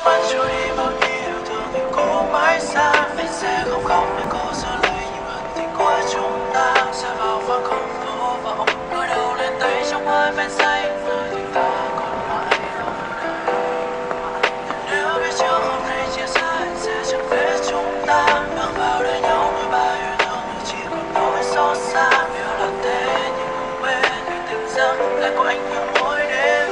mắt trôi đi bao nhiêu yêu thương thì cố mãi xa. Anh sẽ không khóc để cố giữ lấy những ân tình của chúng ta. Sẽ vào khoảng không vô vọng, ngửa đầu lên tay trong hơi men say, nơi tình ta còn mãi đâu đây. Nếu biết trước hôm nay chia xa, anh sẽ chẳng về chúng ta. Bước vào đời nhau đôi ba yêu thương nhưng chỉ còn nỗi xót xa. Yêu là thế nhưng không biết khi tỉnh giấc lại có anh như mỗi đêm.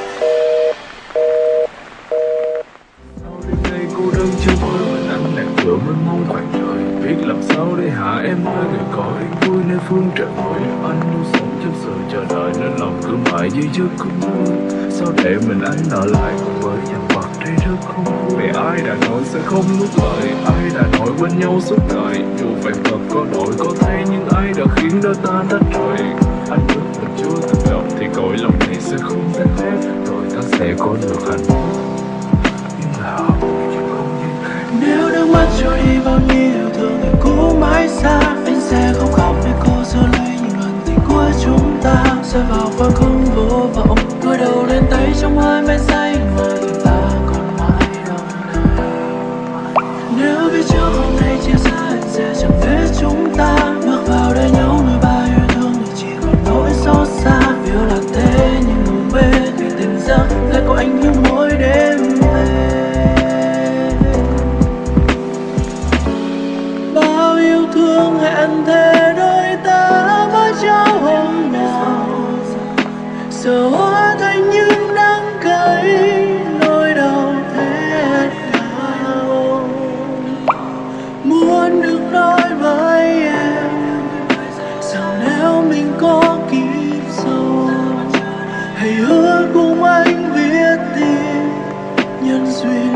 Cô đơn trong mơ mình anh nàng vừa mới mong khoảng trời. Biết làm sao để hạ em nơi người có yên vui nơi phương trời vội. Anh luôn sống trong sự chờ đợi nên lòng cứ mãi dưới giấc không mơ. Sao để mình anh nợ lại cùng với dằn vặt đây rất không vui. Ai đã nói sẽ không nuốt lời, ai đã nói quên nhau suốt đời. Dù phải thật có đổi có thay nhưng ai đã khiến đôi ta tách rời. Anh biết mình chưa từng gặp thì cõi lòng này sẽ không tan hết. Rồi ta sẽ có được hạnh phúc. Nếu nước mắt trôi đi bao nhiêu yêu thương thì cố mãi xa. Anh sẽ không khóc để cô giữ lấy những ân tình của chúng ta. Sẽ vào khoảng không vô vọng, ngửa đầu lên tay trong hơi men say, nơi tình ta còn mãi đâu đây. Nếu biết trước hôm nay chia xa anh sẽ chẳng về chúng ta. Bước vào đời nhau nơi ba yêu thương thì chỉ còn nỗi xót xa. Yêu là thế nhưng ngủ mê khi tỉnh giấc lại có anh như mỗi đêm về. Bao yêu thương hẹn thề đôi ta với nhau hôm nào, giờ hóa thành những đắng cay nỗi đau thế nào. Muốn được nói với em rằng nếu mình có kiếp sau, hãy hứa cùng anh viết tin nhân duyên